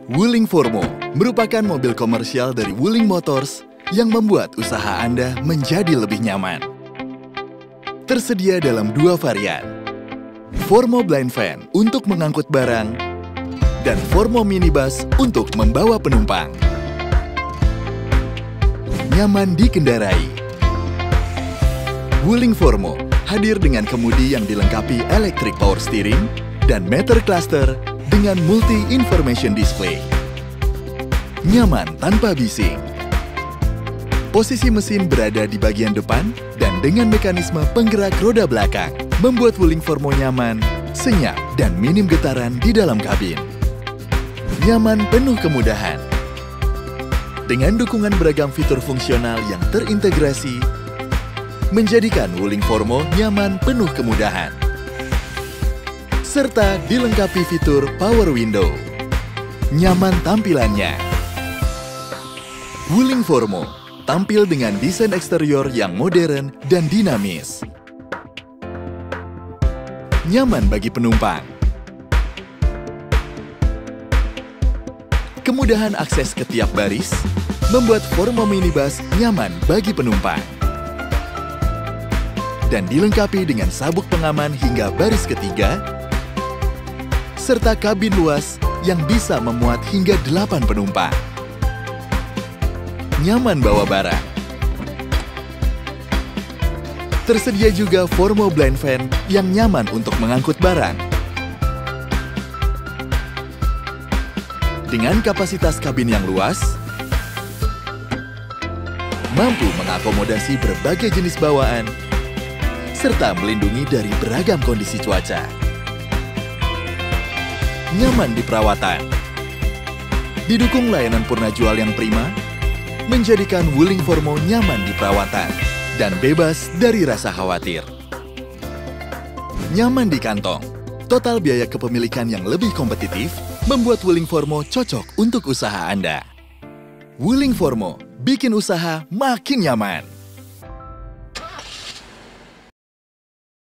Wuling Formo merupakan mobil komersial dari Wuling Motors yang membuat usaha Anda menjadi lebih nyaman. Tersedia dalam dua varian, Formo Blind Van untuk mengangkut barang dan Formo Minibus untuk membawa penumpang. Nyaman dikendarai. Wuling Formo hadir dengan kemudi yang dilengkapi electric power steering dan meter cluster dengan multi-information display. Nyaman tanpa bising. Posisi mesin berada di bagian depan dan dengan mekanisme penggerak roda belakang membuat Wuling Formo nyaman, senyap, dan minim getaran di dalam kabin. Nyaman penuh kemudahan. Dengan dukungan beragam fitur fungsional yang terintegrasi, menjadikan Wuling Formo nyaman penuh kemudahan. Serta dilengkapi fitur Power Window. Nyaman tampilannya. Wuling Formo tampil dengan desain eksterior yang modern dan dinamis. Nyaman bagi penumpang. Kemudahan akses ke tiap baris membuat Formo Minibus nyaman bagi penumpang. Dan dilengkapi dengan sabuk pengaman hingga baris ketiga, serta kabin luas yang bisa memuat hingga 8 penumpang. Nyaman bawa barang. Tersedia juga Formo Blind Van yang nyaman untuk mengangkut barang. Dengan kapasitas kabin yang luas, mampu mengakomodasi berbagai jenis bawaan, serta melindungi dari beragam kondisi cuaca. Nyaman di perawatan. Didukung layanan purna jual yang prima, menjadikan Wuling Formo nyaman di perawatan dan bebas dari rasa khawatir. Nyaman di kantong. Total biaya kepemilikan yang lebih kompetitif membuat Wuling Formo cocok untuk usaha Anda. Wuling Formo, bikin usaha makin nyaman.